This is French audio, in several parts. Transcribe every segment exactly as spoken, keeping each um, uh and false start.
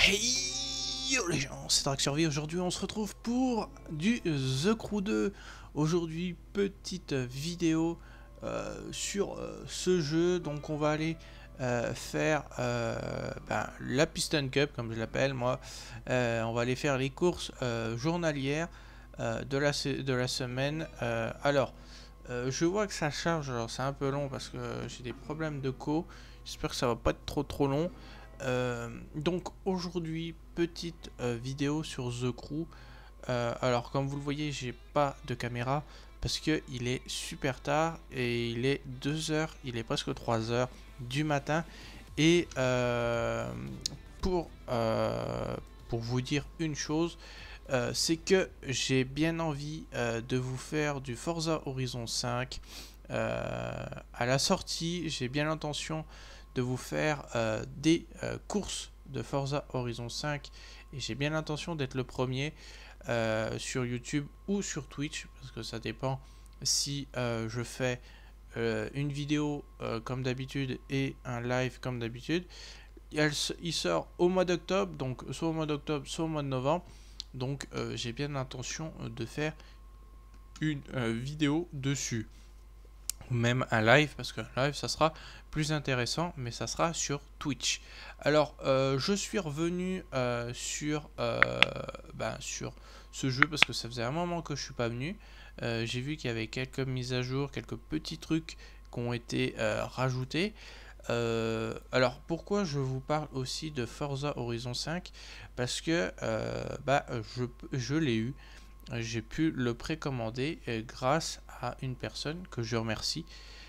Hey yo les gens, c'est Drac Survie. Aujourd'hui on se retrouve pour du The Crew deux. Aujourd'hui petite vidéo euh, sur euh, ce jeu. Donc on va aller euh, faire euh, ben, la Piston Cup comme je l'appelle moi. Euh, on va aller faire les courses euh, journalières euh, de, la, de la semaine. Euh, alors euh, je vois que ça charge, alors c'est un peu long parce que j'ai des problèmes de co. J'espère que ça va pas être trop trop long. Euh, donc aujourd'hui petite euh, vidéo sur The Crew. Euh, alors comme vous le voyez j'ai pas de caméra parce que il est super tard et il est deux heures, il est presque trois heures du matin et euh, pour, euh, pour vous dire une chose, euh, c'est que j'ai bien envie euh, de vous faire du Forza Horizon cinq. Euh, à la sortie j'ai bien l'intention de vous faire euh, des euh, courses de Forza Horizon cinq et j'ai bien l'intention d'être le premier euh, sur YouTube ou sur Twitch parce que ça dépend si euh, je fais euh, une vidéo euh, comme d'habitude et un live comme d'habitude. Il sort au mois d'octobre, donc soit au mois d'octobre soit au mois de novembre, donc euh, j'ai bien l'intention de faire une euh, vidéo dessus, même un live, parce que live ça sera plus intéressant, mais ça sera sur Twitch. Alors euh, je suis revenu euh, sur euh, ben, sur ce jeu parce que ça faisait un moment que je suis pas venu. Euh, j'ai vu qu'il y avait quelques mises à jour, quelques petits trucs qui ont été euh, rajoutés. Euh, alors pourquoi je vous parle aussi de Forza Horizon cinq, parce que euh, bah, je, je l'ai eu, j'ai pu le précommander euh, grâce à une personne que je remercie.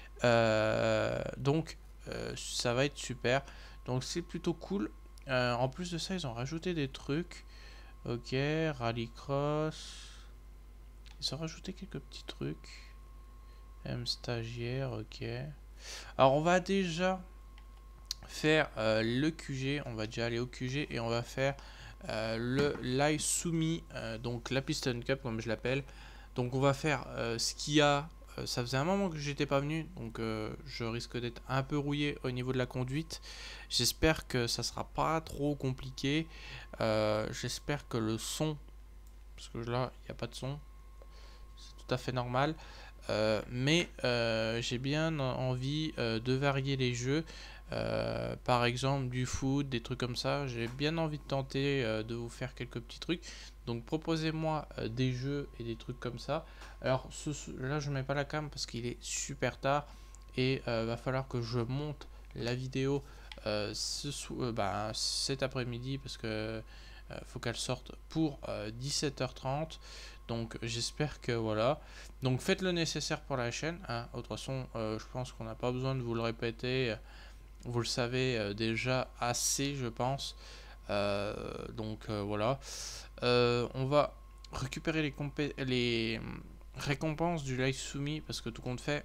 Euh, donc euh, ça va être super, donc c'est plutôt cool. Euh, en plus de ça ils ont rajouté des trucs. Ok, rallycross, ils ont rajouté quelques petits trucs. M stagiaire, ok. Alors on va déjà faire euh, le Q G, on va déjà aller au Q G et on va faire euh, le live soumis, euh, donc la Piston Cup comme je l'appelle. Donc on va faire euh, ce qu'il y a. Euh, ça faisait un moment que j'étais pas venu, donc euh, je risque d'être un peu rouillé au niveau de la conduite. J'espère que ça sera pas trop compliqué. Euh, J'espère que le son, parce que là il n'y a pas de son, c'est tout à fait normal. Euh, mais euh, j'ai bien envie euh, de varier les jeux. Euh, par exemple du foot, des trucs comme ça. J'ai bien envie de tenter euh, de vous faire quelques petits trucs. Donc proposez-moi euh, des jeux et des trucs comme ça. Alors ce, là je mets pas la cam parce qu'il est super tard et euh, va falloir que je monte la vidéo euh, ce euh, bah, cet après-midi parce que euh, faut qu'elle sorte pour euh, dix-sept heures trente. Donc j'espère que voilà. Donc faites le nécessaire pour la chaîne. Hein. De toute façon, euh, je pense qu'on n'a pas besoin de vous le répéter. Vous le savez euh, déjà assez, je pense. Euh, donc euh, voilà. Euh, on va récupérer les, les récompenses du live soumis parce que tout compte fait.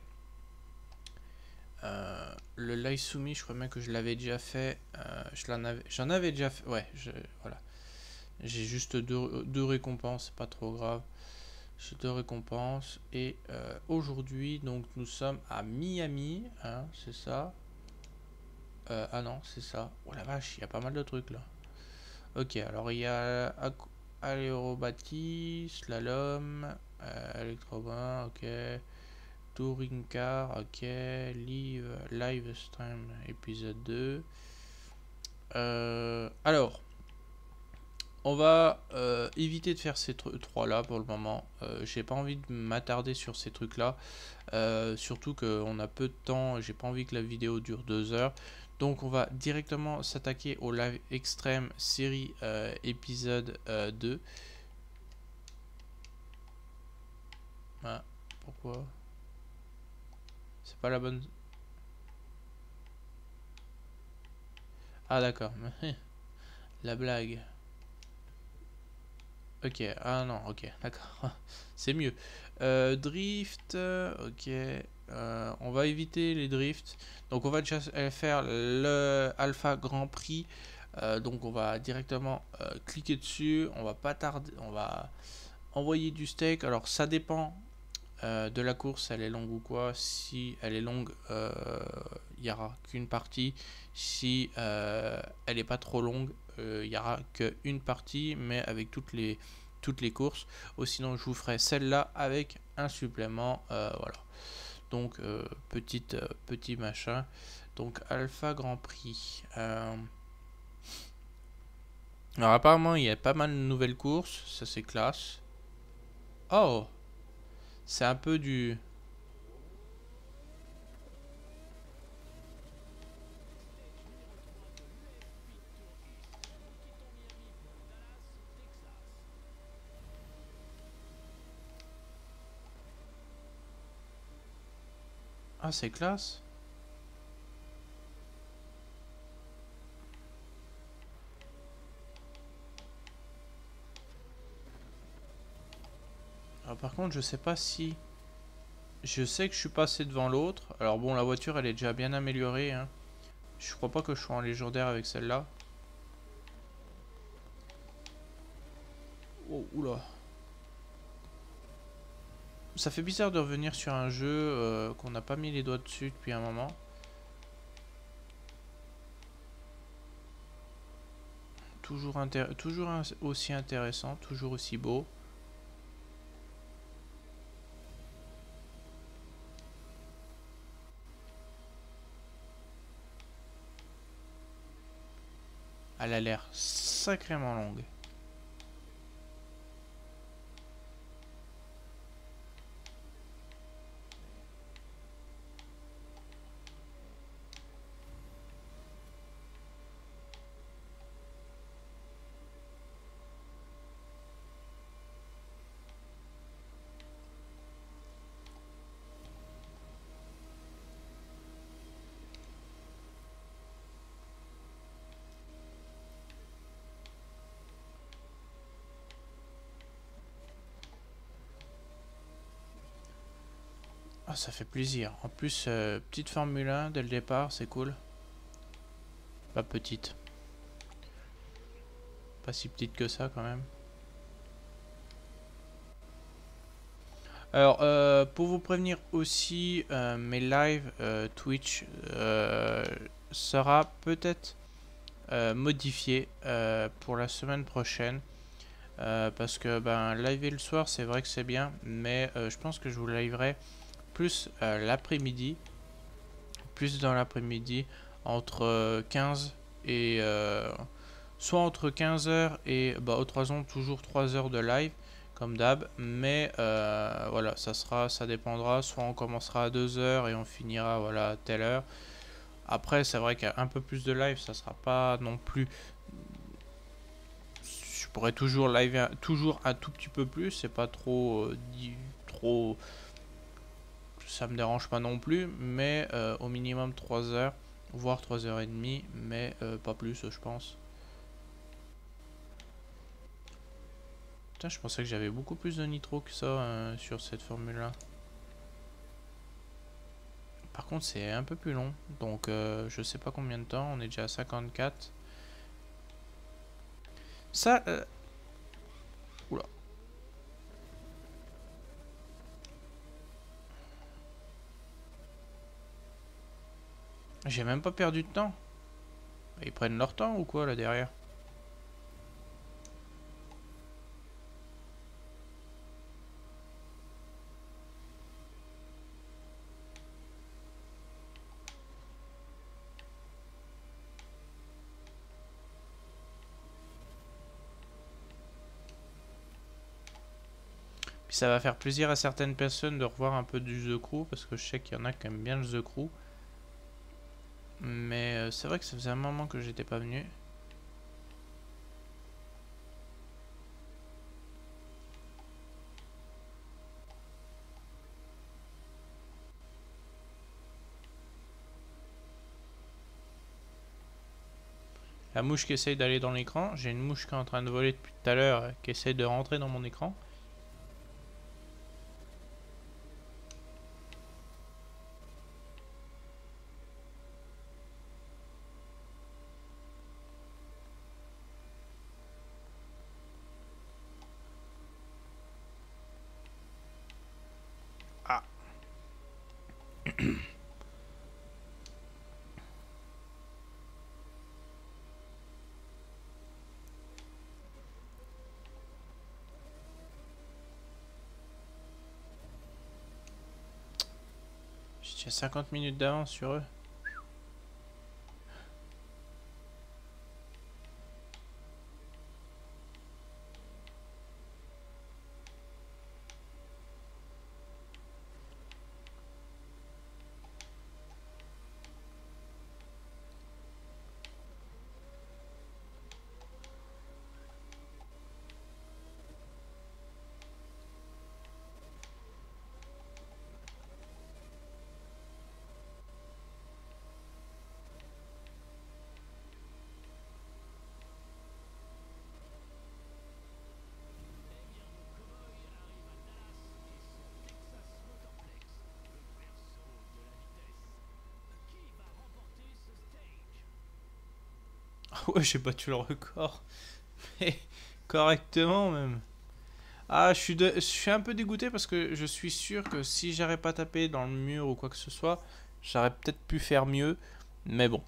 Euh, le live soumis, je crois même que je l'avais déjà fait. Euh, j'en avais, j'en avais déjà fait. Ouais, je, voilà. J'ai juste deux, deux récompenses, c'est pas trop grave. J'ai deux récompenses. Et euh, aujourd'hui, donc nous sommes à Miami, hein, c'est ça. Euh, ah non, c'est ça. Oh la vache, il y a pas mal de trucs là. Ok, alors il y a aérobati, slalom, euh, électrobin, ok. Touring car, ok. Live, live stream épisode deux. Euh, alors, on va euh, éviter de faire ces trois là pour le moment. Euh, j'ai pas envie de m'attarder sur ces trucs là. Euh, surtout qu'on a peu de temps. J'ai pas envie que la vidéo dure deux heures. Donc on va directement s'attaquer au live extrême série euh, épisode euh, deux. Ah, pourquoi? C'est pas la bonne. Ah d'accord. La blague. Ok, ah non, ok, d'accord. C'est mieux. Euh, drift, ok. Euh, on va éviter les drifts. Donc on va déjà faire le Alpha Grand Prix. Euh, donc on va directement euh, cliquer dessus. On va pas tarder. On va envoyer du steak. Alors ça dépend euh, de la course, elle est longue ou quoi. Si elle est longue, euh, il n'y aura qu'une partie. Si euh, elle n'est pas trop longue, euh, il n'y aura qu'une partie, mais avec toutes les, toutes les courses. Ou sinon, je vous ferai celle-là avec un supplément. Euh, voilà. Donc, euh, petite, euh, petit machin. Donc, Alpha Grand Prix. Euh... Alors, apparemment, il y a pas mal de nouvelles courses. Ça, c'est classe. Oh! C'est un peu du... Ah, c'est classe. Alors, par contre, je sais pas si... Je sais que je suis passé devant l'autre. Alors bon, la voiture, elle est déjà bien améliorée. Hein. Je crois pas que je sois en légendaire avec celle-là. Oh, oula. Ça fait bizarre de revenir sur un jeu euh, qu'on n'a pas mis les doigts dessus depuis un moment. Toujours, intér toujours aussi intéressant, toujours aussi beau. Elle a l'air sacrément longue. Ah, ça fait plaisir. En plus, euh, petite Formule un dès le départ, c'est cool. Pas petite. Pas si petite que ça quand même. Alors, euh, pour vous prévenir aussi, euh, mes lives euh, Twitch euh, sera peut-être euh, modifié euh, pour la semaine prochaine. Euh, parce que ben, live le soir, c'est vrai que c'est bien, mais euh, je pense que je vous liverai plus euh, l'après-midi. Plus dans l'après-midi, entre quinze et... Euh, soit entre quinze heures et... Bah, au trois ans, toujours trois heures de live comme d'hab, mais euh, voilà, ça sera, ça dépendra, soit on commencera à deux heures et on finira voilà à telle heure. Après, c'est vrai qu'un peu plus de live, ça sera pas non plus, je pourrais toujours live toujours un tout petit peu plus, c'est pas trop euh, trop, ça me dérange pas non plus, mais euh, au minimum trois heures, voire trois heures trente, mais euh, pas plus, je pense. Putain, je pensais que j'avais beaucoup plus de nitro que ça euh, sur cette formule là. Par contre, c'est un peu plus long, donc euh, je sais pas combien de temps, on est déjà à cinquante-quatre. Ça, euh... oula. J'ai même pas perdu de temps. Ils prennent leur temps ou quoi là derrière? Puis ça va faire plaisir à certaines personnes de revoir un peu du The Crew, parce que je sais qu'il y en a qui aiment bien le The Crew. Mais euh, c'est vrai que ça faisait un moment que j'étais pas venu. La mouche qui essaye d'aller dans l'écran. J'ai une mouche qui est en train de voler depuis tout à l'heure, qui essaye de rentrer dans mon écran. J'ai cinquante minutes d'avance sur eux. Ouais, j'ai battu le record. Mais correctement même. Ah, je suis, de... je suis un peu dégoûté parce que je suis sûr que si j'aurais pas tapé dans le mur ou quoi que ce soit, j'aurais peut-être pu faire mieux. Mais bon.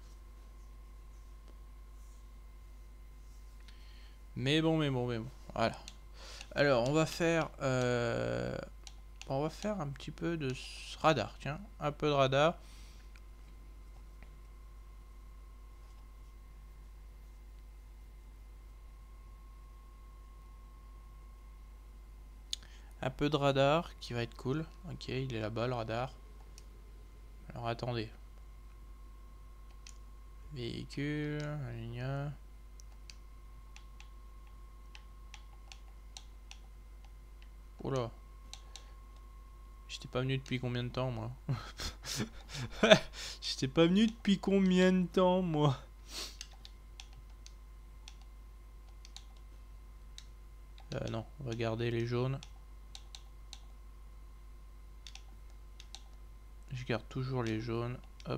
Mais bon, mais bon, mais bon. Voilà. Alors, on va faire... Euh... On va faire un petit peu de radar, tiens. Un peu de radar. Un peu de radar qui va être cool. Ok, il est là-bas le radar. Alors attendez. Véhicule, ligne. Oh là. J'étais pas venu depuis combien de temps moi? J'étais pas venu depuis combien de temps moi? Euh, non, on va garder les jaunes. Je garde toujours les jaunes. Hop.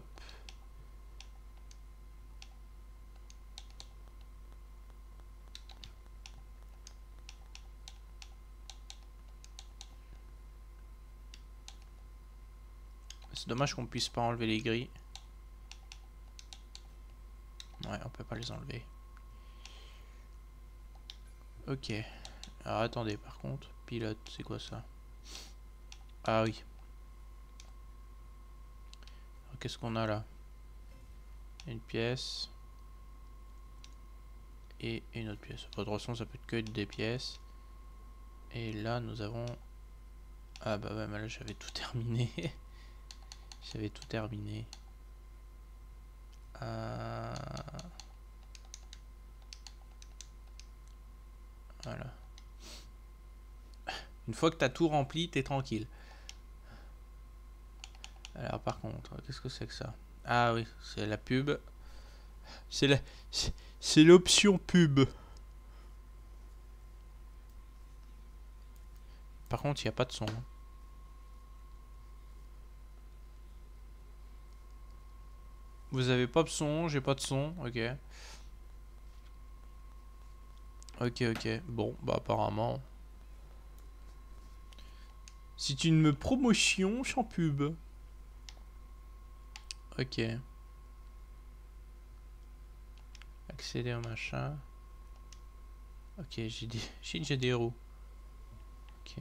C'est dommage qu'on puisse pas enlever les gris. Ouais, on peut pas les enlever. Ok. Alors attendez, par contre, pilote, c'est quoi ça? Ah oui. Qu'est-ce qu'on a là? Une pièce. Et une autre pièce. De toute façon, ça peut être que des pièces. Et là, nous avons... Ah bah ouais, mais là, j'avais tout terminé. J'avais tout terminé. Euh... Voilà. Une fois que t'as tout rempli, t'es tranquille. Alors par contre, qu'est-ce que c'est que ça? Ah oui, c'est la pub. C'est la... C'est l'option pub. Par contre, il n'y a pas de son. Vous avez pas de son, j'ai pas de son, ok. Ok, ok. Bon, bah apparemment... C'est une promotion sans pub. Ok. Accéder au machin. Ok, j'ai des... j'ai déjà des roues. Ok.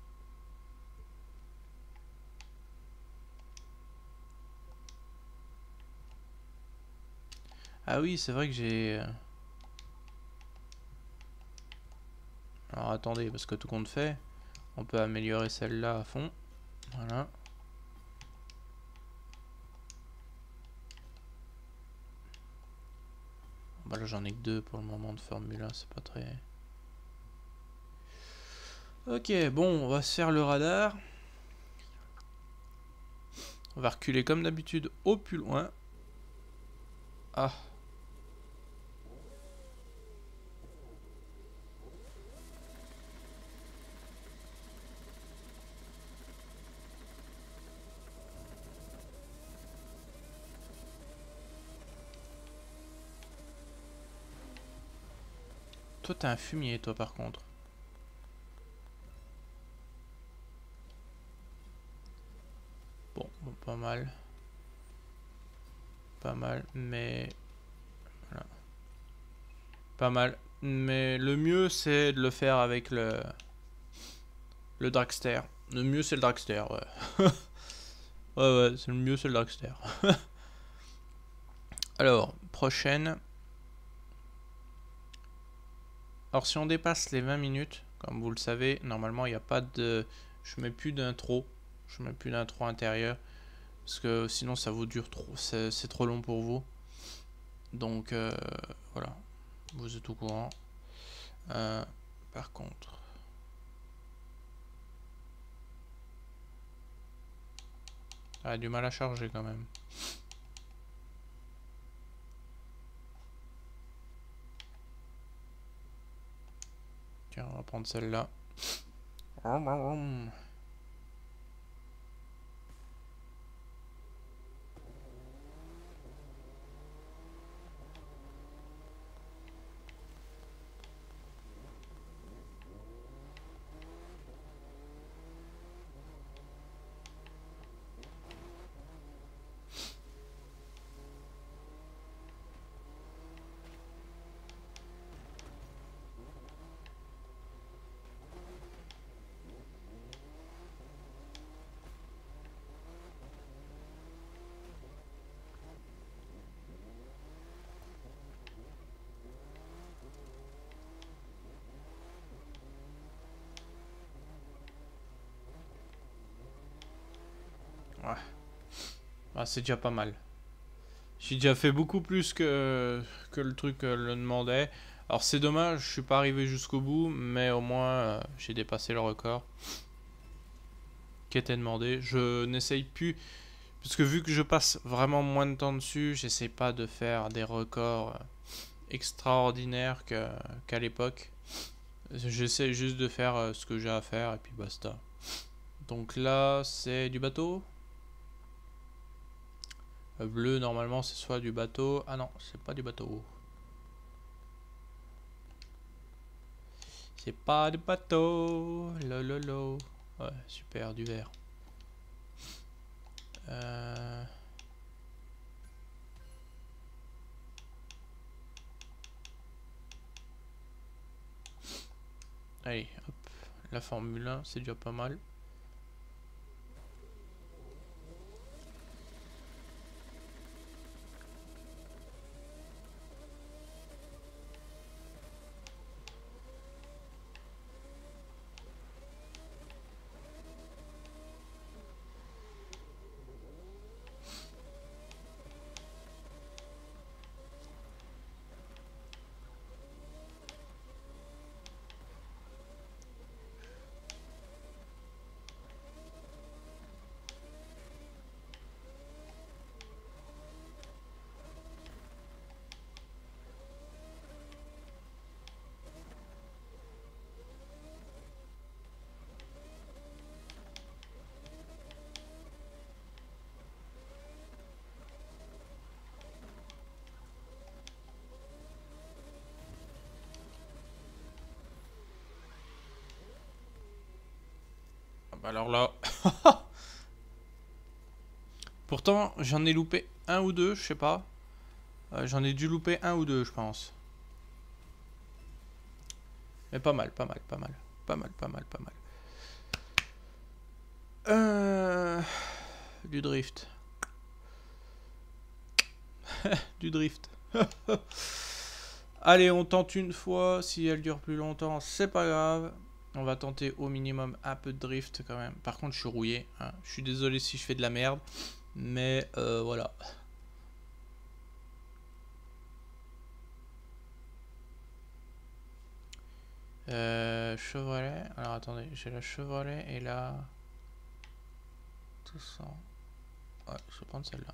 Ah oui, c'est vrai que j'ai... Alors attendez, parce que tout compte fait, on peut améliorer celle-là à fond. Voilà. Bah là j'en ai que deux pour le moment de Formule un, c'est pas très... Ok, bon, on va se faire le radar. On va reculer comme d'habitude au plus loin. Ah. Toi t'es un fumier toi par contre. Bon, bon, pas mal. Pas mal, mais... Voilà. Pas mal. Mais le mieux c'est de le faire avec le... Le dragster. Le mieux c'est le dragster, ouais. Ouais, ouais, c'est le mieux, c'est le dragster. Alors, prochaine. Alors, si on dépasse les vingt minutes, comme vous le savez, normalement, il n'y a pas de... Je mets plus d'intro. Je mets plus d'intro intérieur. Parce que sinon, ça vous dure trop. C'est trop long pour vous. Donc, euh, voilà. Vous êtes au courant. Euh, par contre... Ça a du mal à charger quand même. Tiens, on va prendre celle-là. Ouais. Ah, c'est déjà pas mal. J'ai déjà fait beaucoup plus que, que le truc euh, le demandait. Alors c'est dommage, je suis pas arrivé jusqu'au bout, mais au moins euh, j'ai dépassé le record qui était demandé. Je n'essaye plus, parce que vu que je passe vraiment moins de temps dessus, j'essaye pas de faire des records euh, extraordinaires que, qu'à l'époque. J'essaie juste de faire euh, ce que j'ai à faire et puis basta. Donc là, c'est du bateau. Euh, bleu, normalement, c'est soit du bateau. Ah non, c'est pas du bateau. C'est pas du bateau. Lololo. Ouais, super, du vert. Euh... Allez, hop. La Formule un, c'est déjà pas mal. Ah bah alors là... Pourtant, j'en ai loupé un ou deux, je sais pas. Euh, j'en ai dû louper un ou deux, je pense. Mais pas mal, pas mal, pas mal. Pas mal, pas mal, pas mal. Euh... Du drift. Du drift. Allez, on tente une fois. Si elle dure plus longtemps, c'est pas grave. On va tenter au minimum un peu de drift quand même. Par contre, je suis rouillé. Hein. Je suis désolé si je fais de la merde. Mais euh, voilà. Euh, Chevrolet. Alors attendez, j'ai la Chevrolet et la... Tout ça. Ouais, je vais prendre celle-là.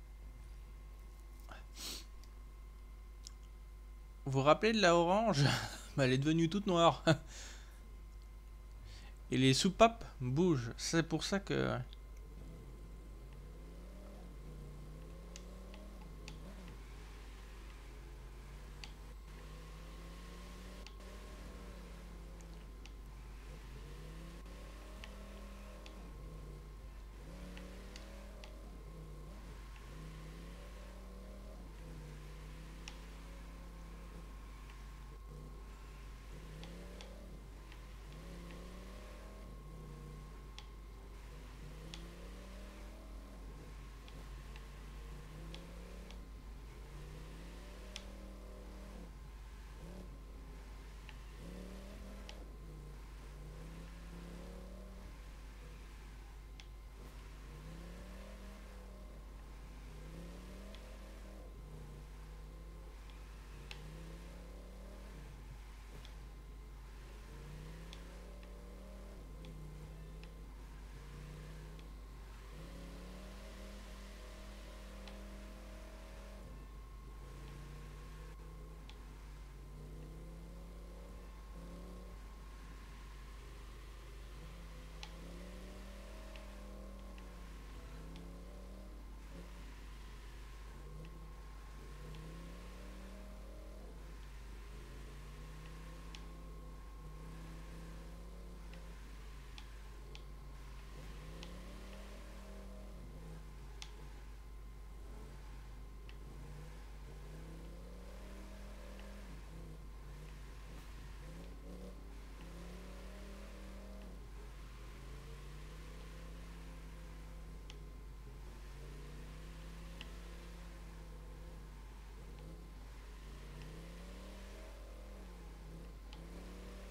Vous vous rappelez de la orange? Bah, elle est devenue toute noire. Et les soupapes bougent. C'est pour ça que...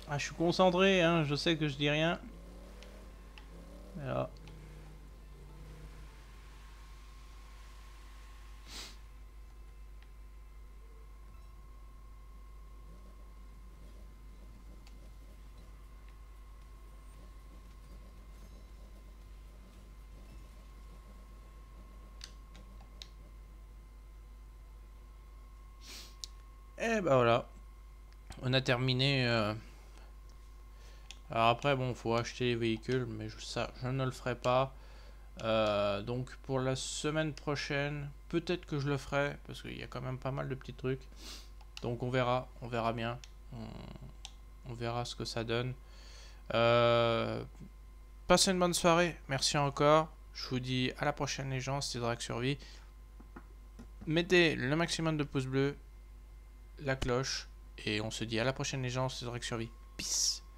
Ah, je suis concentré, hein, je sais que je dis rien. Voilà. Et bah voilà, on a terminé. Euh... Alors après, bon, faut acheter les véhicules, mais je, ça, je ne le ferai pas. Euh, donc pour la semaine prochaine, peut-être que je le ferai, parce qu'il y a quand même pas mal de petits trucs. Donc on verra, on verra bien. On, on verra ce que ça donne. Euh, passez une bonne soirée, merci encore. Je vous dis à la prochaine les gens, c'était Drac Survie. Mettez le maximum de pouces bleus, la cloche, et on se dit à la prochaine les gens, c'était Drac Survie. Peace.